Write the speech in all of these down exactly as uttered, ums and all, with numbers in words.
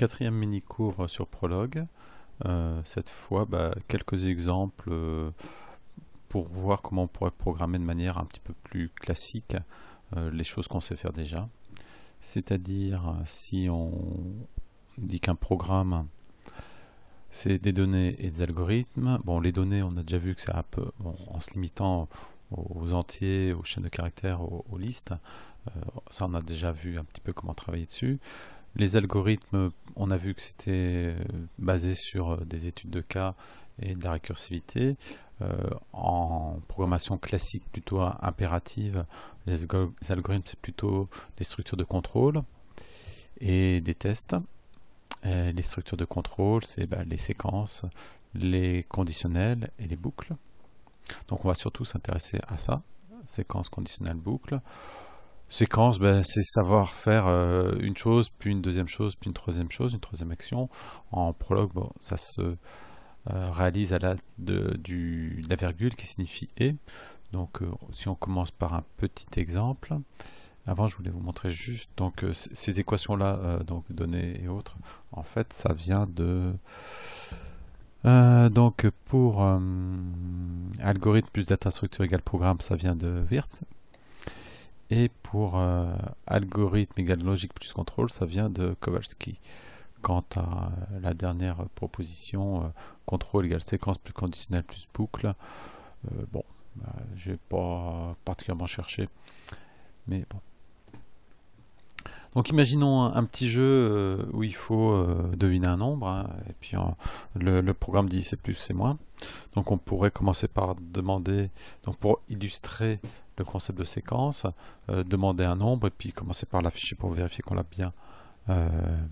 Quatrième mini-cours sur Prolog. Euh, cette fois, bah, quelques exemples euh, pour voir comment on pourrait programmer de manière un petit peu plus classique euh, les choses qu'on sait faire déjà. C'est-à-dire, si on dit qu'un programme, c'est des données et des algorithmes. Bon, les données, on a déjà vu que c'est un peu, bon, en se limitant aux entiers, aux chaînes de caractères, aux, aux listes. Euh, ça, on a déjà vu un petit peu comment travailler dessus. Les algorithmes, on a vu que c'était basé sur des études de cas et de la récursivité. Euh, en programmation classique, plutôt impérative, les algorithmes, c'est plutôt des structures de contrôle et des tests. Et les structures de contrôle, c'est bah, les séquences, les conditionnels et les boucles. Donc on va surtout s'intéresser à ça, séquence, conditionnelle, boucle. Séquence, ben, c'est savoir faire euh, une chose, puis une deuxième chose, puis une troisième chose, une troisième action. En Prolog, bon, ça se euh, réalise à la de, du, de la virgule qui signifie et. Donc, euh, si on commence par un petit exemple, avant je voulais vous montrer juste donc euh, ces équations-là, euh, donc données et autres. En fait, ça vient de euh, donc pour euh, algorithme plus data structure égale programme, ça vient de Wirtz. Et pour euh, algorithme égale logique plus contrôle, ça vient de Kowalski. Quant à euh, la dernière proposition, euh, contrôle égale séquence plus conditionnelle plus boucle, euh, bon, bah, je n'ai pas particulièrement cherché, mais bon. Donc imaginons un, un petit jeu euh, où il faut euh, deviner un nombre, hein, et puis euh, le, le programme dit c'est plus, c'est moins. Donc on pourrait commencer par demander, donc pour illustrer le concept de séquence, euh, demander un nombre et puis commencer par l'afficher pour vérifier qu'on l'a bien euh,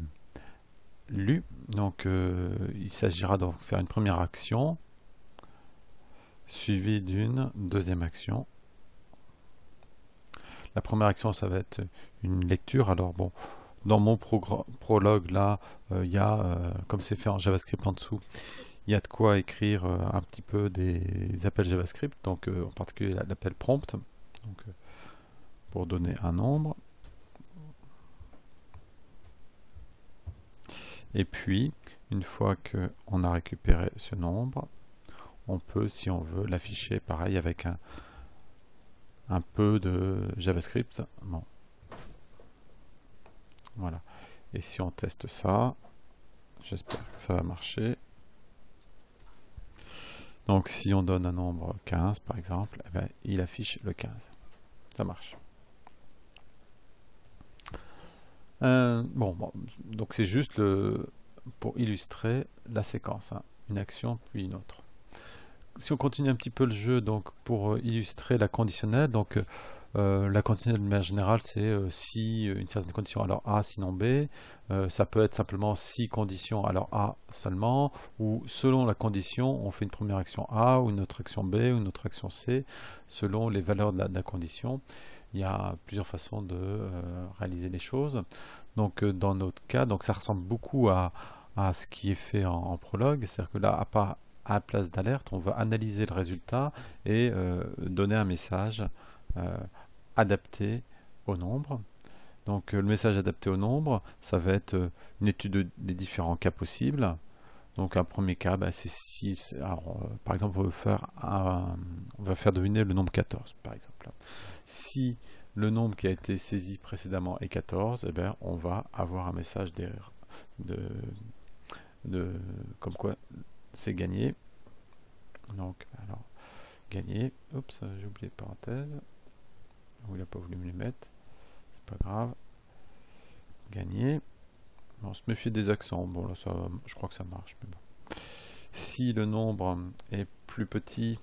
lu. Donc euh, il s'agira de faire une première action suivie d'une deuxième action. La première action, ça va être une lecture. Alors bon, dans mon prologue là, il euh, y a, euh, comme c'est fait en JavaScript en dessous, il y a de quoi écrire euh, un petit peu des appels JavaScript, donc euh, en particulier l'appel prompt, donc, euh, pour donner un nombre. Et puis, une fois qu'on a récupéré ce nombre, on peut, si on veut, l'afficher pareil avec un, un peu de JavaScript. Bon. Voilà. Et si on teste ça, j'espère que ça va marcher. Donc si on donne un nombre quinze par exemple, eh ben, il affiche le quinze. Ça marche. Euh, bon, bon, donc c'est juste le, pour illustrer la séquence, hein. Une action puis une autre. Si on continue un petit peu le jeu, donc pour illustrer la conditionnelle, donc euh, la conditionnelle de manière générale, c'est euh, si une certaine condition, alors A, sinon B. Euh, ça peut être simplement si condition, alors A seulement, ou selon la condition, on fait une première action A, ou une autre action B, ou une autre action C, selon les valeurs de la, de la condition. Il y a plusieurs façons de euh, réaliser les choses. Donc euh, dans notre cas, donc ça ressemble beaucoup à, à ce qui est fait en, en Prolog, c'est-à-dire que là, à part à la place d'alerte, on va analyser le résultat et euh, donner un message euh, adapté au nombre. Donc euh, le message adapté au nombre, ça va être euh, une étude de, des différents cas possibles. Donc un premier cas, bah, c'est si, alors, euh, par exemple, on veut faire un, on va faire deviner le nombre quatorze, par exemple. Si le nombre qui a été saisi précédemment est quatorze, eh bien, on va avoir un message d'erreur, de, de, comme quoi c'est gagné. Donc, alors, gagné. Oups, j'ai oublié de parenthèse. Ou il n'a pas voulu me les mettre. C'est pas grave. Gagné. Bon, on se méfie des accents. Bon, là, ça, je crois que ça marche. Mais bon. Si le nombre est plus petit,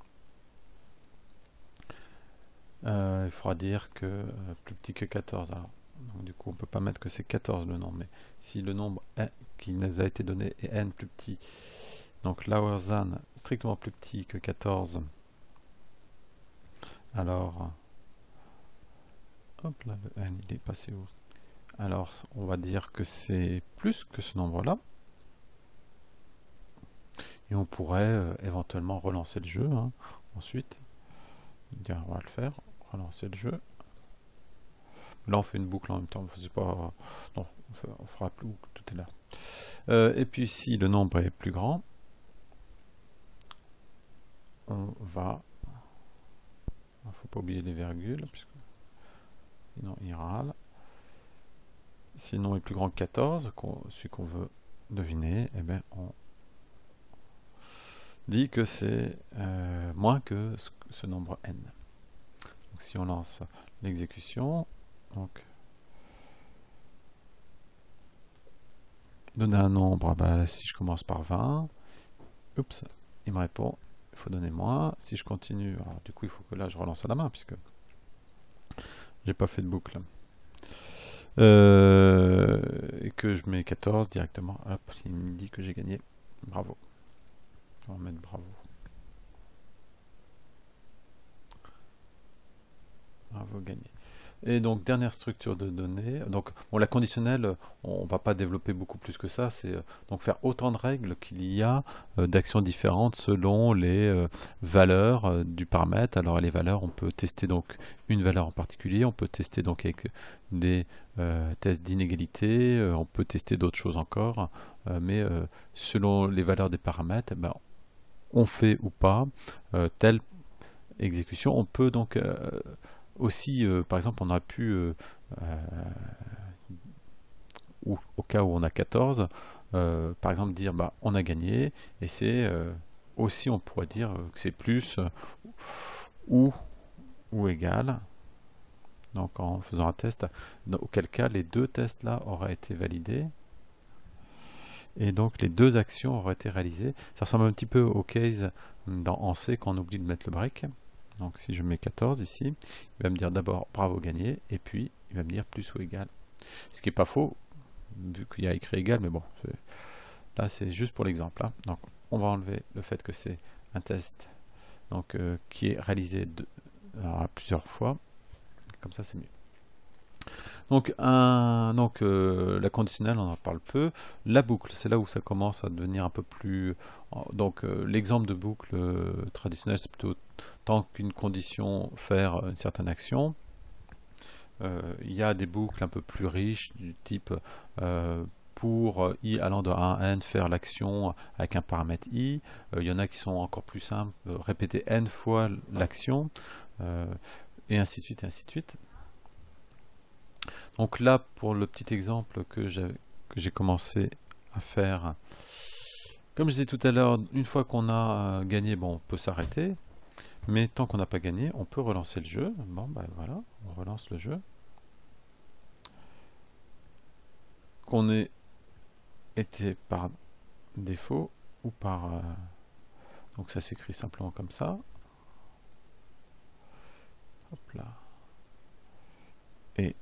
euh, il faudra dire que euh, plus petit que quatorze. Alors, donc, du coup, on peut pas mettre que c'est quatorze le nombre. Mais si le nombre est, qui nous a été donné est n plus petit, donc lower than strictement plus petit que quatorze, alors hop là, le n il est passé où? Alors on va dire que c'est plus que ce nombre là, et on pourrait euh, éventuellement relancer le jeu, hein, ensuite. Bien, on va le faire, relancer le jeu. Là, on fait une boucle en même temps. C'est pas... Non, on, fait, on fera plus boucle tout à l'heure. Euh, et puis, si le nombre est plus grand, on va... Il ne faut pas oublier les virgules, puisque sinon il râle. Si le nombre est plus grand que quatorze, celui qu'on veut deviner, eh bien, on dit que c'est euh, moins que ce, ce nombre n. Donc, si on lance l'exécution, donc donner un nombre, bah, si je commence par vingt, oups, il me répond, il faut donner moins. Si je continue, alors du coup il faut que là je relance à la main puisque j'ai pas fait de boucle. Euh, et que je mets quatorze directement, hop, il me dit que j'ai gagné. Bravo. On va mettre bravo. Bravo, gagné. Et donc, dernière structure de données. Donc, bon, la conditionnelle, on ne va pas développer beaucoup plus que ça. C'est euh, donc faire autant de règles qu'il y a euh, d'actions différentes selon les euh, valeurs euh, du paramètre. Alors, les valeurs, on peut tester donc une valeur en particulier. On peut tester donc avec des euh, tests d'inégalité. Euh, on peut tester d'autres choses encore. Euh, mais euh, selon les valeurs des paramètres, eh ben, on fait ou pas euh, telle exécution. On peut donc euh, aussi, euh, par exemple, on a pu, euh, euh, ou, au cas où on a quatorze, euh, par exemple dire bah, on a gagné, et c'est euh, aussi, on pourrait dire que c'est plus euh, ou, ou égal, donc en faisant un test, dans, auquel cas les deux tests là auraient été validés, et donc les deux actions auraient été réalisées. Ça ressemble un petit peu au case dans en C quand on oublie de mettre le break. Donc si je mets quatorze ici, il va me dire d'abord bravo gagné, et puis il va me dire plus ou égal. Ce qui n'est pas faux, vu qu'il y a écrit égal, mais bon, là c'est juste pour l'exemple. Hein. Donc on va enlever le fait que c'est un test donc, euh, qui est réalisé de, alors, plusieurs fois, comme ça c'est mieux. Donc, un, donc euh, la conditionnelle, on en parle peu. La boucle, c'est là où ça commence à devenir un peu plus... Donc euh, l'exemple de boucle euh, traditionnelle, c'est plutôt tant qu'une condition faire une certaine action. Euh, il y a des boucles un peu plus riches du type euh, pour i allant de un à n faire l'action avec un paramètre i. Euh, il y en a qui sont encore plus simples, euh, répéter n fois l'action, euh, et ainsi de suite, et ainsi de suite. Donc là, pour le petit exemple que j'ai commencé à faire, comme je disais tout à l'heure, une fois qu'on a gagné, bon, on peut s'arrêter, mais tant qu'on n'a pas gagné, on peut relancer le jeu. Bon, ben voilà, on relance le jeu. Qu'on ait été par défaut ou par... Euh, donc ça s'écrit simplement comme ça. Hop là. Et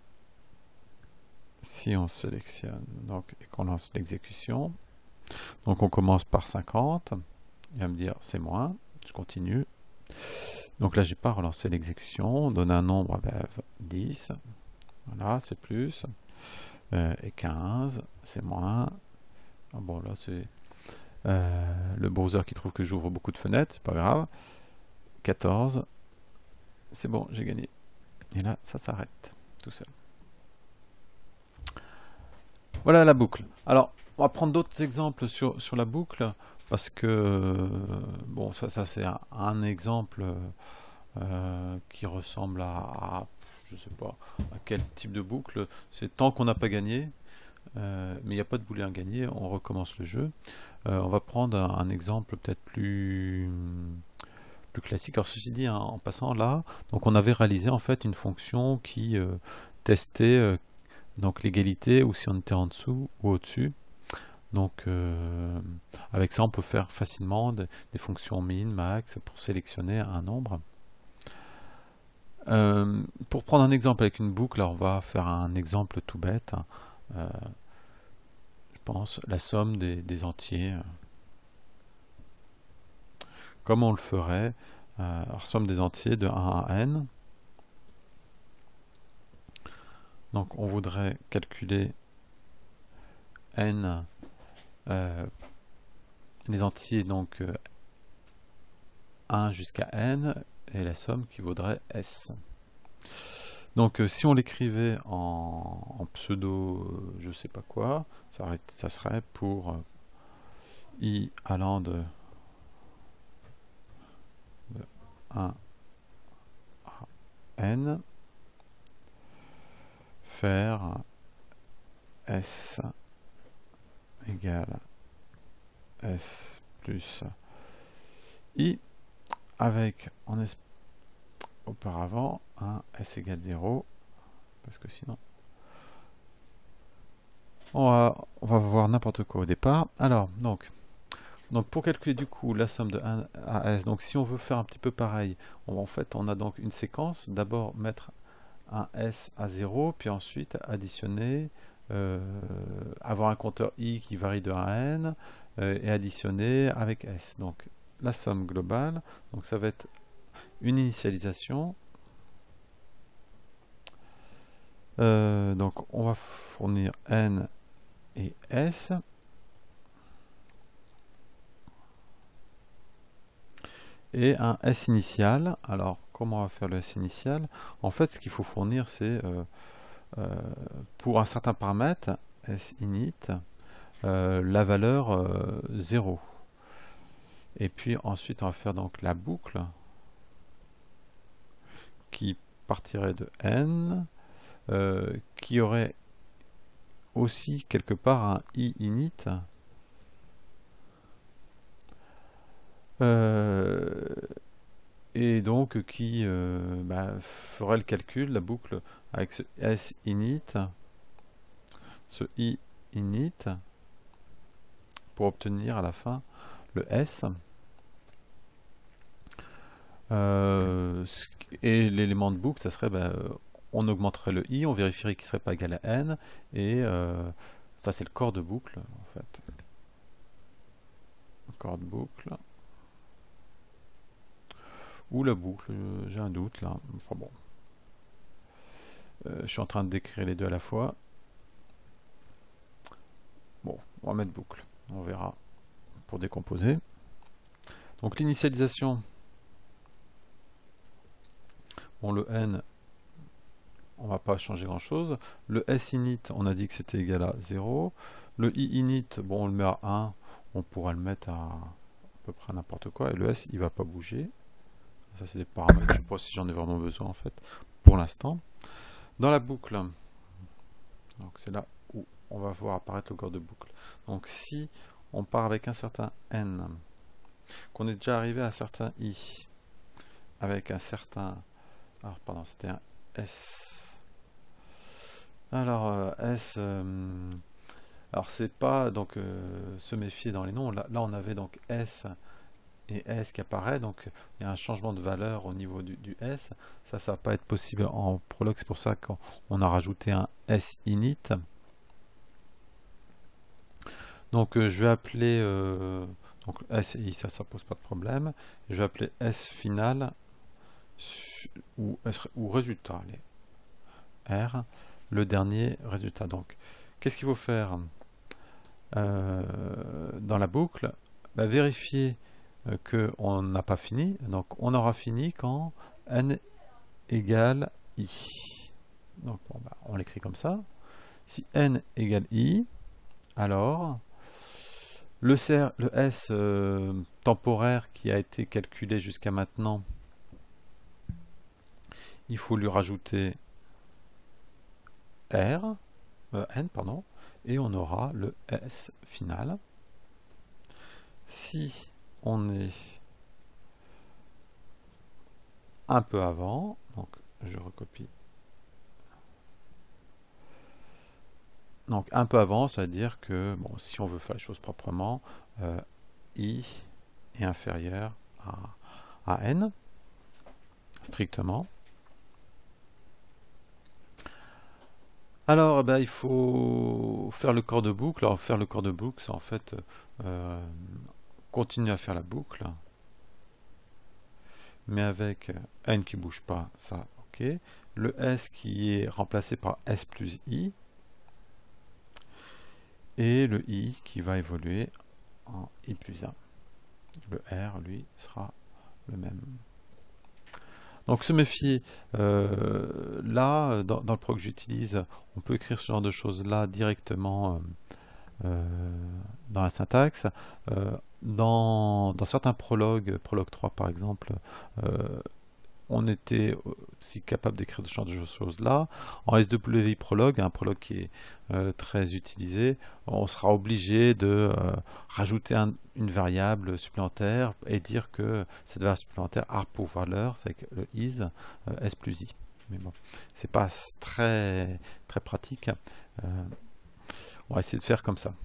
si on sélectionne donc, et qu'on lance l'exécution, donc on commence par cinquante, il va me dire c'est moins, je continue. Donc là j'ai pas relancé l'exécution, on donne un nombre, ben, dix, voilà c'est plus, euh, et quinze, c'est moins. Ah bon là c'est euh, le browser qui trouve que j'ouvre beaucoup de fenêtres, c'est pas grave. quatorze, c'est bon, j'ai gagné. Et là ça s'arrête tout seul. Voilà la boucle. Alors, on va prendre d'autres exemples sur, sur la boucle, parce que, bon, ça, ça c'est un, un exemple euh, qui ressemble à, à, je sais pas, à quel type de boucle. C'est tant qu'on n'a pas gagné, euh, mais il n'y a pas de booléen gagné, on recommence le jeu. Euh, on va prendre un, un exemple peut-être plus, plus classique. Alors, ceci dit, hein, en passant là, donc on avait réalisé en fait une fonction qui euh, testait... Euh, donc l'égalité, ou si on était en dessous ou au-dessus. Donc euh, avec ça on peut faire facilement des, des fonctions min, max pour sélectionner un nombre. Euh, pour prendre un exemple avec une boucle, alors on va faire un exemple tout bête. Euh, je pense la somme des, des entiers. Comme on le ferait, euh, alors, somme des entiers de un à n. Donc on voudrait calculer n, euh, les entiers donc euh, un jusqu'à n, et la somme qui vaudrait s. Donc euh, si on l'écrivait en, en pseudo, euh, je sais pas quoi, ça, ça serait pour euh, i allant de, de un à n, faire s égale s plus i, avec en es auparavant un s égale zéro, parce que sinon on va, on va voir n'importe quoi au départ. Alors, donc, donc pour calculer du coup la somme de un à s, donc si on veut faire un petit peu pareil, on, en fait on a donc une séquence, d'abord mettre un s à zéro, puis ensuite additionner, euh, avoir un compteur i qui varie de un à n, euh, et additionner avec s. Donc la somme globale, donc ça va être une initialisation. Euh, donc on va fournir n et s. Et un S initial. Alors, comment on va faire le S initial? En fait, ce qu'il faut fournir, c'est euh, euh, pour un certain paramètre, S init, euh, la valeur euh, zéro. Et puis ensuite, on va faire donc la boucle qui partirait de n, euh, qui aurait aussi quelque part un i init. Euh, et donc qui euh, bah, ferait le calcul, la boucle, avec ce S init, ce i init, pour obtenir à la fin le S. Euh, et l'élément de boucle, ça serait, bah, on augmenterait le i, on vérifierait qu'il ne serait pas égal à n, et euh, ça c'est le corps de boucle, en fait. Le corps de boucle. Ou la boucle, j'ai un doute là. Enfin bon. Euh, je suis en train de décrire les deux à la fois. Bon, on va mettre boucle. On verra pour décomposer. Donc l'initialisation, bon, le n, on va pas changer grand chose. Le s init, on a dit que c'était égal à zéro. Le i init, bon, on le met à un, on pourra le mettre à à peu près n'importe quoi. Et le s, il va pas bouger. Ça, c'est des paramètres. Je sais pas si j'en ai vraiment besoin en fait pour l'instant. Dans la boucle, donc c'est là où on va voir apparaître le corps de boucle. Donc si on part avec un certain n, qu'on est déjà arrivé à un certain i, avec un certain, alors pardon, c'était un s. Alors euh, s, euh, alors c'est pas donc euh, se méfier dans les noms. Là, là on avait donc s et s qui apparaît, donc il y a un changement de valeur au niveau du, du s. Ça, ça va pas être possible en Prolog, c'est pour ça qu'on a rajouté un s init. Donc euh, je vais appeler euh, donc S I, ça, ça pose pas de problème. Je vais appeler S final ou, S, ou résultat, allez, R, le dernier résultat. Donc, qu'est-ce qu'il faut faire euh, dans la boucle? Bah, vérifier euh, qu'on n'a pas fini. Donc, on aura fini quand n égale i. Donc, bon, bah, on l'écrit comme ça. Si n égale i, alors Le, C R, le S euh, temporaire qui a été calculé jusqu'à maintenant, il faut lui rajouter R, euh, N, pardon, et on aura le S final. Si on est un peu avant, donc je recopie. Donc un peu avant, ça veut dire que bon, si on veut faire les choses proprement, euh, I est inférieur à, à N, strictement. Alors, ben, il faut faire le corps de boucle. Alors, faire le corps de boucle, c'est en fait euh, continuer à faire la boucle, mais avec n qui bouge pas, ça, ok. Le s qui est remplacé par s plus i, et le i qui va évoluer en i plus un. Le r, lui, sera le même. Donc se méfier, euh, là, dans, dans le prog que j'utilise, on peut écrire ce genre de choses-là directement euh, euh, dans la syntaxe. Euh, dans, dans certains prologues, Prolog trois par exemple, euh, on était aussi capable d'écrire ce genre de choses-là. En S W I Prolog, un prologue qui est euh, très utilisé, on sera obligé de euh, rajouter un, une variable supplémentaire et dire que cette variable supplémentaire a pour valeur, c'est avec le is, euh, s plus i. Mais bon, c'est pas très, très pratique. Euh, on va essayer de faire comme ça.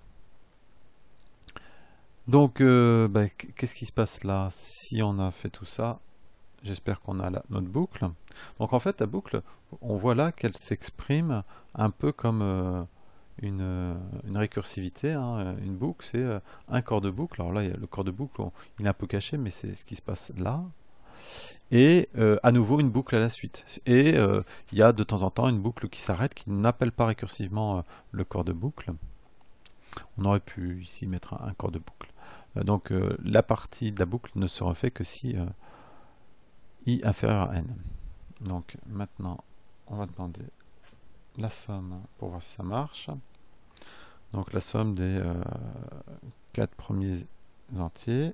Donc, euh, bah, qu'est-ce qui se passe là? Si on a fait tout ça, j'espère qu'on a la, notre boucle. Donc en fait, la boucle, on voit là qu'elle s'exprime un peu comme euh, une, euh, une récursivité. Hein. Une boucle, c'est euh, un corps de boucle. Alors là, il y a le corps de boucle, on, il est un peu caché, mais c'est ce qui se passe là. Et euh, à nouveau une boucle à la suite. Et euh, il y a de temps en temps une boucle qui s'arrête, qui n'appelle pas récursivement euh, le corps de boucle. On aurait pu ici mettre un, un corps de boucle. Euh, donc euh, la partie de la boucle ne se refait que si euh, i inférieur à n. Donc maintenant, on va demander la somme pour voir si ça marche. Donc la somme des euh, quatre premiers entiers.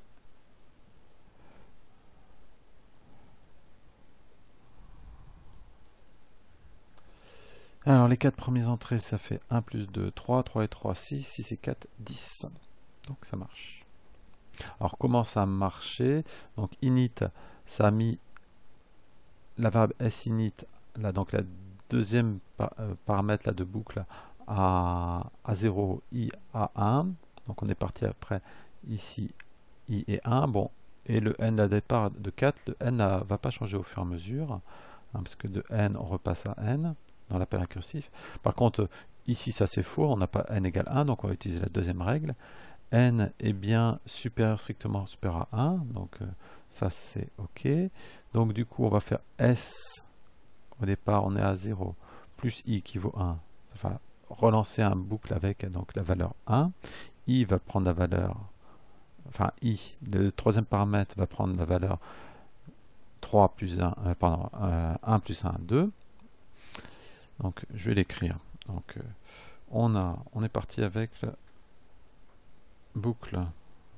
Alors les quatre premiers entrées, ça fait un plus deux, trois, trois et trois, six, six et quatre, dix. Donc ça marche. Alors comment ça a marché? Donc init, ça a mis la variable sinit, là, donc la deuxième par, euh, paramètre là, de boucle à, à zéro, i à un. Donc on est parti après ici i est un. Bon, et le n à départ de quatre, le n ne va pas changer au fur et à mesure, hein, parce que de n on repasse à n dans l'appel incursif. Par contre, ici ça c'est faux, on n'a pas n égale un, donc on va utiliser la deuxième règle. N est bien supérieur, strictement supérieur à un, donc euh, ça c'est ok. Donc du coup on va faire S, au départ on est à zéro, plus i qui vaut un, ça va relancer un boucle avec donc la valeur un. I va prendre la valeur, enfin i, le troisième paramètre va prendre la valeur trois plus un, euh, pardon, euh, un plus un, deux. Donc je vais l'écrire. Donc euh, on, a, on est parti avec la boucle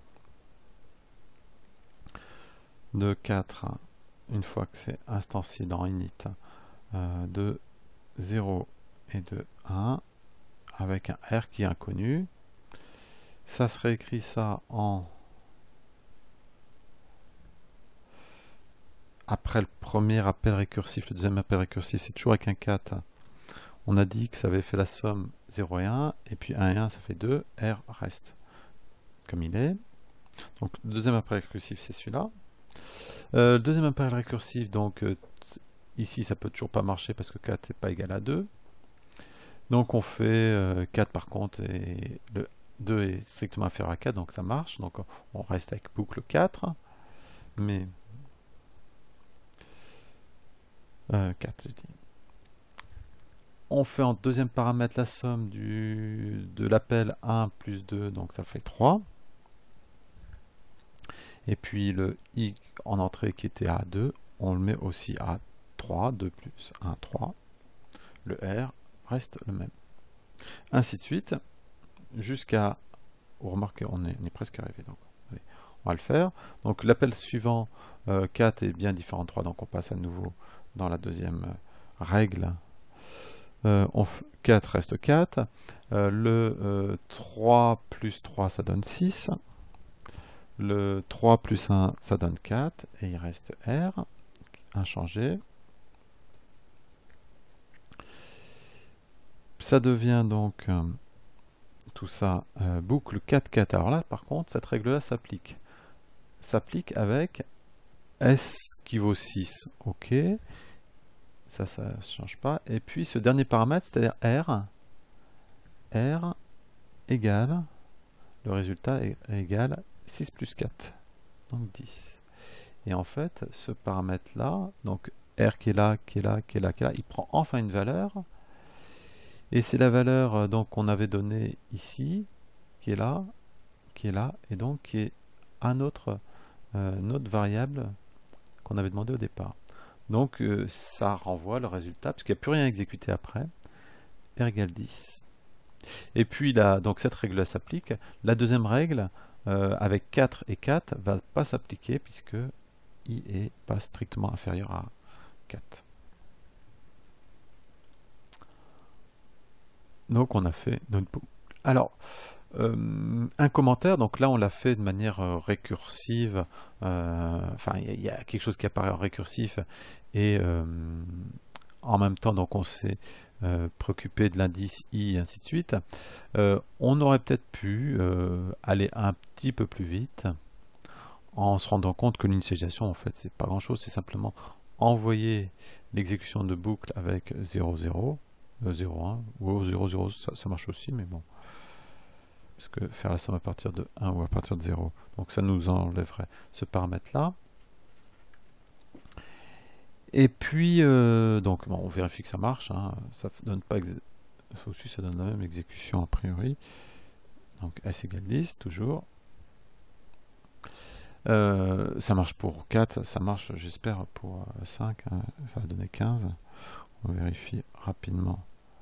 de quatre, une fois que c'est instancié dans init, euh, de zéro et de un, avec un R qui est inconnu. Ça serait écrit ça en... Après le premier appel récursif, le deuxième appel récursif, c'est toujours avec un quatre. On a dit que ça avait fait la somme zéro et un, et puis un et un, ça fait deux, R reste comme il est. Donc le deuxième appel récursif, c'est celui-là. Euh, le deuxième appel récursif, donc euh, ici ça peut toujours pas marcher parce que quatre n'est pas égal à deux. Donc on fait euh, quatre par contre, et le deux est strictement inférieur à quatre, donc ça marche. Donc on reste avec boucle quatre, mais euh, quatre, je dis. On fait en deuxième paramètre la somme du, de l'appel un plus deux, donc ça fait trois. Et puis le i en entrée qui était à deux, on le met aussi à trois, deux plus un, trois. Le R reste le même. Ainsi de suite, jusqu'à... Vous remarquez, on est, on est presque arrivé. Donc, allez, on va le faire. Donc l'appel suivant, euh, quatre est bien différent de trois, donc on passe à nouveau dans la deuxième euh, règle. Euh, on quatre reste quatre. Euh, le euh, trois plus trois, ça donne six. Le trois plus un, ça donne quatre. Et il reste R, inchangé. Ça devient donc euh, tout ça euh, boucle quatre quatre. Alors là, par contre, cette règle-là s'applique. S'applique avec S qui vaut six. OK. Ça, ça ne change pas. Et puis ce dernier paramètre, c'est-à-dire R, R égale, le résultat est égal six plus quatre, donc dix. Et en fait, ce paramètre-là, donc R qui est là, qui est là, qui est là, qui est là, il prend enfin une valeur. Et c'est la valeur donc qu'on avait donnée ici, qui est là, qui est là, et donc qui est un autre, euh, une autre variable qu'on avait demandé au départ. Donc euh, ça renvoie le résultat, parce qu'il n'y a plus rien à exécuter après, r égale dix. Et puis là, donc cette règle s'applique. La deuxième règle, euh, avec quatre et quatre, va pas s'appliquer, puisque i est pas strictement inférieur à quatre. Donc on a fait notre boucle. Alors, euh, un commentaire, donc là on l'a fait de manière euh, récursive, euh, enfin il y, y a quelque chose qui apparaît en récursif, et euh, en même temps donc on s'est euh, préoccupé de l'indice i et ainsi de suite. Euh, on aurait peut-être pu euh, aller un petit peu plus vite en se rendant compte que l'initialisation en fait c'est pas grand chose, c'est simplement envoyer l'exécution de boucle avec zéro zéro, euh, zéro un, ou zéro zéro ça, ça marche aussi, mais bon, parce que faire la somme à partir de un ou à partir de zéro, donc ça nous enlèverait ce paramètre là. Et puis euh, donc bon, on vérifie que ça marche, hein. Ça donne pas aussi ça donne la même exécution a priori, donc s égale dix toujours. Euh, ça marche pour quatre, ça marche j'espère pour cinq, hein, ça va donner quinze. On vérifie rapidement.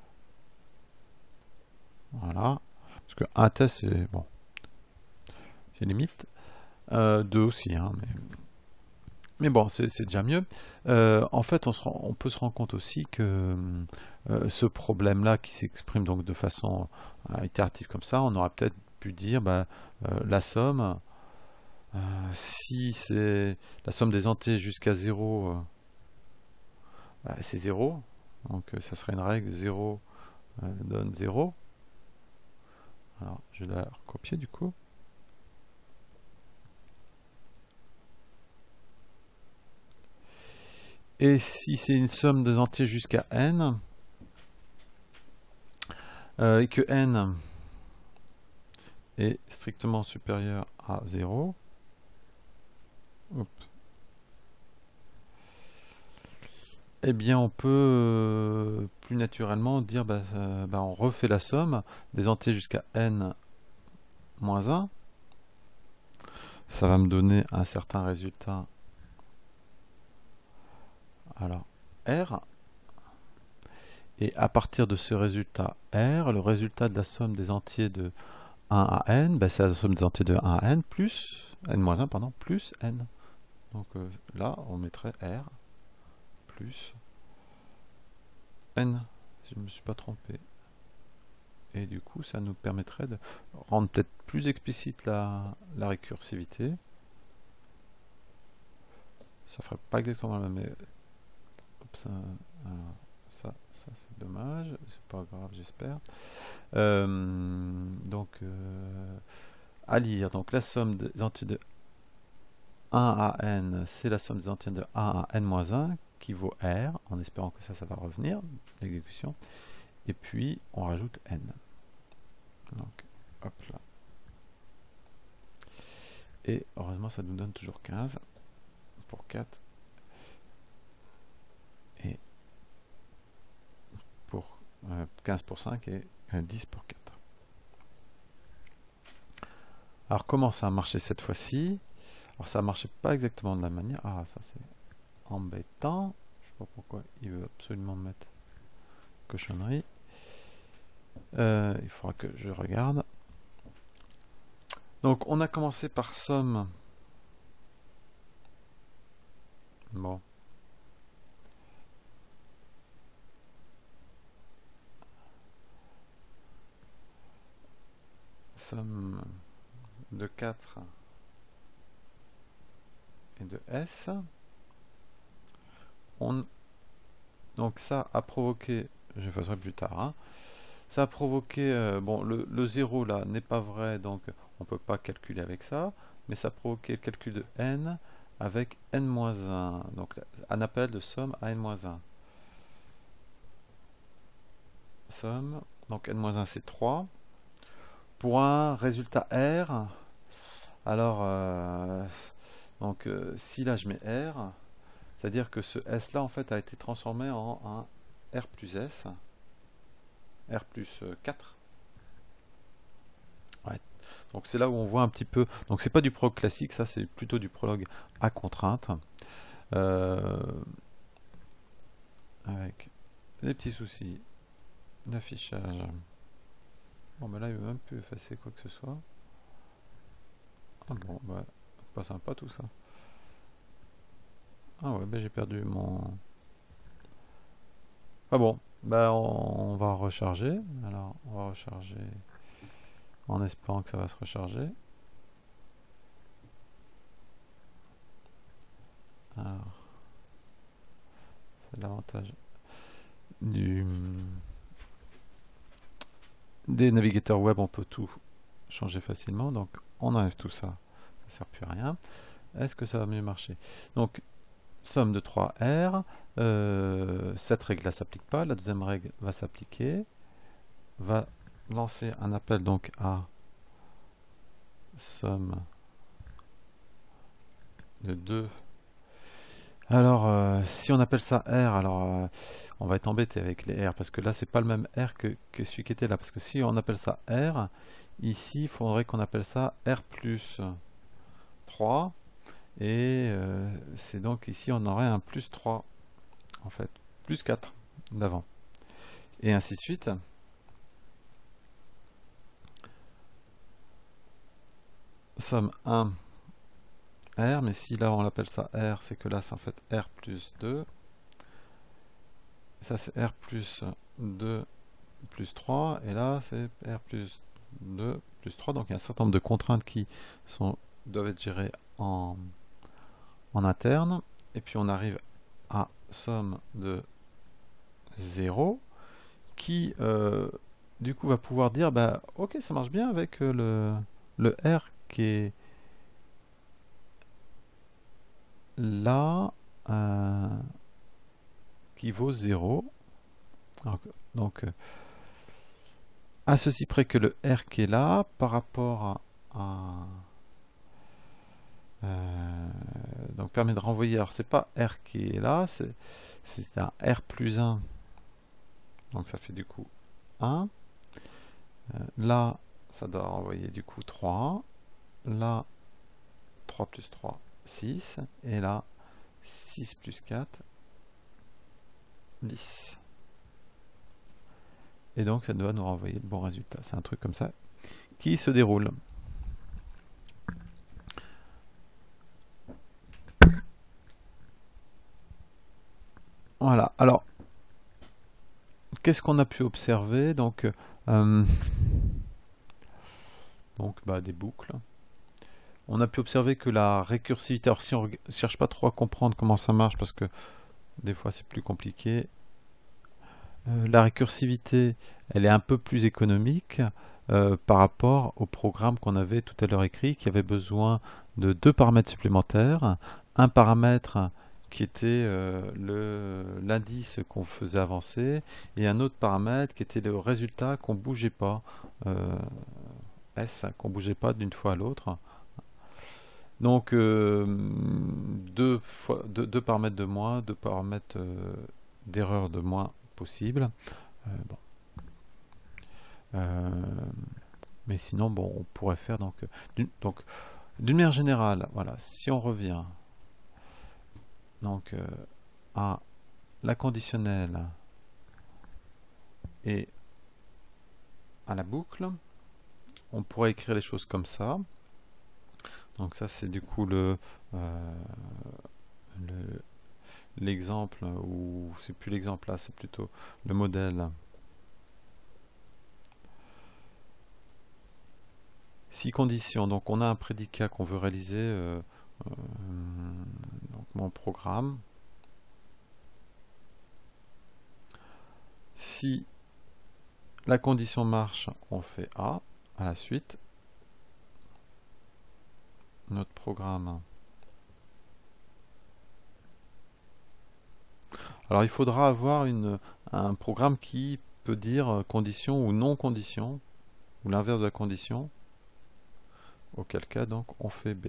Voilà. Parce que un test, c'est bon, c'est limite. Euh, deux aussi, hein, mais, mais bon, c'est déjà mieux. Euh, en fait, on, se rend, on peut se rendre compte aussi que euh, ce problème-là qui s'exprime donc de façon euh, itérative comme ça, on aurait peut-être pu dire bah, euh, la somme. Euh, si c'est la somme des entiers jusqu'à zéro, euh, bah, c'est zéro. Donc euh, ça serait une règle zéro euh, donne zéro. Alors je vais la recopier du coup. Et si c'est une somme des entiers jusqu'à n, euh, et que n est strictement supérieur à zéro, hop, eh bien on peut euh, plus naturellement dire bah, euh, bah, on refait la somme des entiers jusqu'à n moins un. Ça va me donner un certain résultat. Alors R. Et à partir de ce résultat R, le résultat de la somme des entiers de un à n, ben c'est la somme des entiers de un à n plus n moins un, pardon, plus n. Donc euh, là, on mettrait R plus n, si je ne me suis pas trompé. Et du coup, ça nous permettrait de rendre peut-être plus explicite la, la récursivité. Ça ferait pas exactement la même... Hop, ça, alors, ça, ça c'est dommage, c'est pas grave, j'espère. Euh, donc, euh, à lire, donc la somme des entiers de un à n, c'est la somme des entiers de un à n moins un, qui vaut R, en espérant que ça, ça va revenir, l'exécution. Et puis, on rajoute n. Donc, hop là. Et heureusement, ça nous donne toujours quinze pour quatre. Et pour euh, quinze pour cinq et euh, dix pour quatre. Alors, comment ça a marché cette fois-ci? Alors, ça ne marchait pas exactement de la manière. Ah, ça c'est embêtant. Je ne sais pas pourquoi il veut absolument mettre cochonnerie. Euh, il faudra que je regarde. Donc, on a commencé par somme. Bon. Somme de quatre et de S. On... Donc ça a provoqué, je ferai plus tard, hein, ça a provoqué, euh, bon le, le zéro là n'est pas vrai, donc on ne peut pas calculer avec ça, mais ça a provoqué le calcul de n avec n moins un, donc un appel de somme à n moins un. Somme, donc n moins un c'est trois. Pour un résultat R, alors, euh, donc euh, si là je mets R, c'est-à-dire que ce S là en fait a été transformé en un R plus S, R plus quatre. Ouais. Donc c'est là où on voit un petit peu, donc c'est pas du prologue classique, ça c'est plutôt du prologue à contrainte. Euh, avec des petits soucis d'affichage. Bon ben là il veut même plus effacer quoi que ce soit. Ah bon, bah pas sympa tout ça. Ah ouais, ben j'ai perdu mon... Ah bon, bah on, on va recharger. Alors on va recharger en espérant que ça va se recharger. Alors, c'est l'avantage du des navigateurs web, on peut tout changer facilement. Donc on enlève tout ça, ça sert plus à rien. Est-ce que ça va mieux marcher? Donc somme de trois R, euh, cette règle là s'applique pas, la deuxième règle va s'appliquer, va lancer un appel donc à somme de deux. Alors euh, si on appelle ça R, alors euh, on va être embêté avec les R parce que là c'est pas le même R que, que celui qui était là, parce que si on appelle ça R, ici il faudrait qu'on appelle ça R plus trois, et euh, c'est donc ici on aurait un plus trois en fait, plus quatre d'avant, et ainsi de suite. Somme un R, mais si là on l'appelle ça R, c'est que là c'est en fait R plus deux, ça c'est R plus deux plus trois, et là c'est R plus deux plus trois, donc il y a un certain nombre de contraintes qui sont, doivent être gérées en, en interne, et puis on arrive à somme de zéro, qui euh, du coup va pouvoir dire bah ok, ça marche bien avec euh, le, le R qui est là, euh, qui vaut zéro. Donc, donc euh, à ceci près que le R qui est là par rapport à, à euh, donc permet de renvoyer, alors c'est pas R qui est là, c'est un R plus un, donc ça fait du coup un, euh, là ça doit renvoyer du coup trois, là trois plus trois, six, et là six plus quatre, dix. Et donc ça doit nous renvoyer le bon résultat. C'est un truc comme ça qui se déroule. Voilà. Alors, qu'est-ce qu'on a pu observer? Donc, euh, donc bah, des boucles. On a pu observer que la récursivité, alors si on ne cherche pas trop à comprendre comment ça marche, parce que des fois c'est plus compliqué, euh, la récursivité, elle est un peu plus économique euh, par rapport au programme qu'on avait tout à l'heure écrit, qui avait besoin de deux paramètres supplémentaires. Un paramètre qui était euh, l'indice qu'on faisait avancer, et un autre paramètre qui était le résultat qu'on bougeait pas, euh, S, qu'on bougeait pas d'une fois à l'autre. Donc euh, deux, fois, deux, deux paramètres de moins, deux paramètres euh, d'erreur de moins possible. Euh, bon. euh, mais sinon, bon, on pourrait faire donc d'une donc d'une manière générale, voilà, si on revient donc euh, à la conditionnelle et à la boucle, on pourrait écrire les choses comme ça. Donc ça c'est du coup le euh, l'exemple, ou c'est plus l'exemple là, c'est plutôt le modèle. Si conditions, donc on a un prédicat qu'on veut réaliser, euh, euh, donc mon programme. Si la condition marche, on fait A. À la suite, notre programme. Alors il faudra avoir une, un programme qui peut dire condition ou non condition, ou l'inverse de la condition, auquel cas donc on fait B.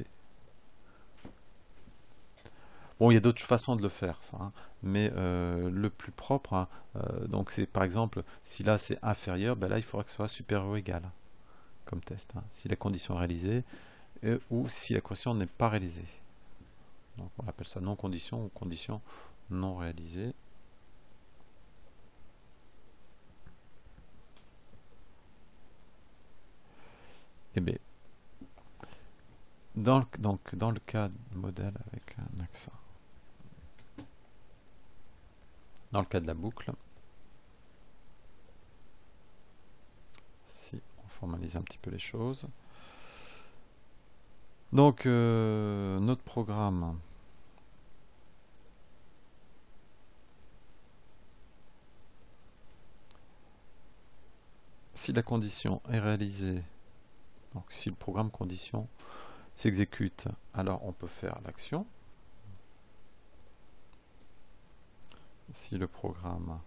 Bon, il y a d'autres façons de le faire, ça, hein, mais euh, le plus propre, hein, euh, donc c'est par exemple, si là c'est inférieur, ben là il faudra que ce soit supérieur ou égal, comme test, hein, si la condition est réalisée, et, ou si la condition n'est pas réalisée. Donc on appelle ça non condition ou condition non réalisée. Eh bien, dans le, donc, dans le cas de modèle avec un accent, dans le cas de la boucle, si on formalise un petit peu les choses, donc euh, notre programme, si la condition est réalisée, donc si le programme condition s'exécute, alors on peut faire l'action. Si le programme,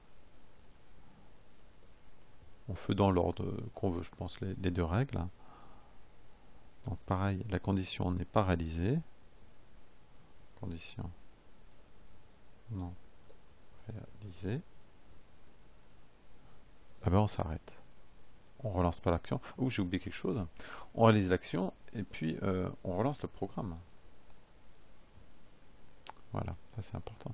on fait dans l'ordre qu'on veut, je pense, les, les deux règles. Donc pareil, la condition n'est pas réalisée. Condition non réalisée. Ah ben on s'arrête. On relance pas l'action. Ouh, j'ai oublié quelque chose. On réalise l'action et puis euh, on relance le programme. Voilà, ça c'est important.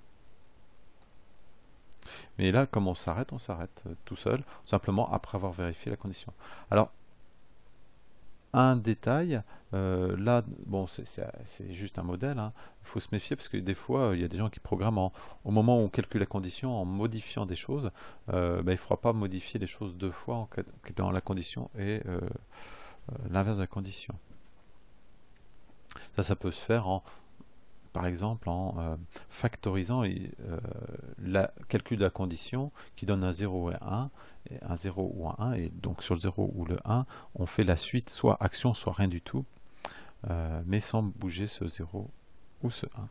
Mais là, comme on s'arrête, on s'arrête euh, tout seul, simplement après avoir vérifié la condition. Alors, un détail, euh, là, bon, c'est juste un modèle, hein. Il faut se méfier parce que des fois, il y a des gens qui programment en- au moment où on calcule la condition en modifiant des choses, euh, ben, il ne faudra pas modifier les choses deux fois en, dans la condition et euh, euh, l'inverse de la condition. Ça, ça peut se faire en, par exemple, en euh, factorisant et, euh, le calcul de la condition qui donne un zéro et un, et un zéro ou un un, et donc sur le zéro ou le un, on fait la suite, soit action, soit rien du tout, euh, mais sans bouger ce zéro ou ce un.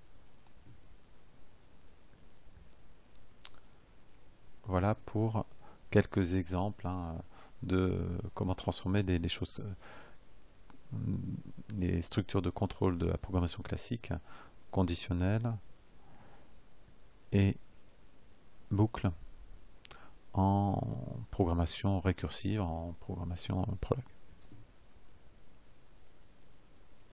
Voilà pour quelques exemples, hein, de comment transformer les, les choses, euh, les structures de contrôle de la programmation classique, conditionnelle et boucle, en programmation récursive, en programmation prologue.